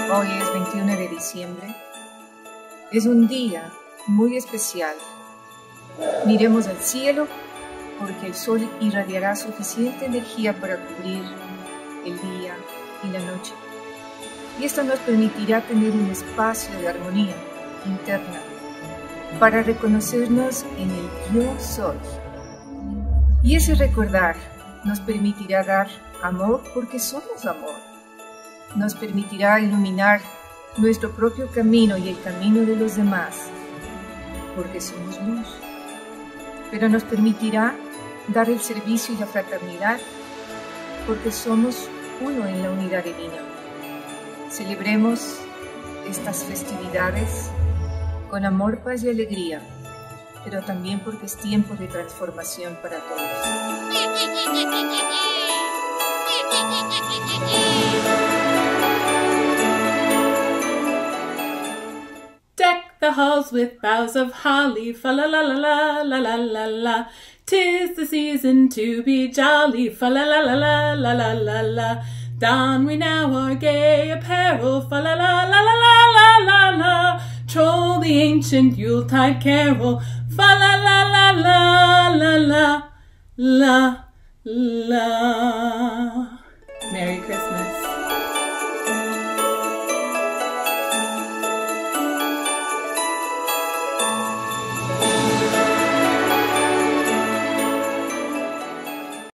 Hoy es 21 de diciembre. Es un día muy especial. Miremos al cielo porque el sol irradiará suficiente energía para cubrir el día y la noche. Y esto nos permitirá tener un espacio de armonía interna para reconocernos en el yo soy. Y ese recordar nos permitirá dar amor porque somos amor. Nos permitirá iluminar nuestro propio camino y el camino de los demás porque somos luz. Pero nos permitirá dar el servicio y la fraternidad porque somos uno en la unidad divina. Celebremos estas festividades con amor, paz y alegría, pero también porque es tiempo de transformación para todos. Deck the halls with boughs of holly, fa la la la la la la la la. 'Tis the season to be jolly, fa la la la la la la la la. Don we now our gay apparel, fa la la la la la la la la. Troll the ancient Yuletide carol, fa la la la la la la la la. Merry Christmas.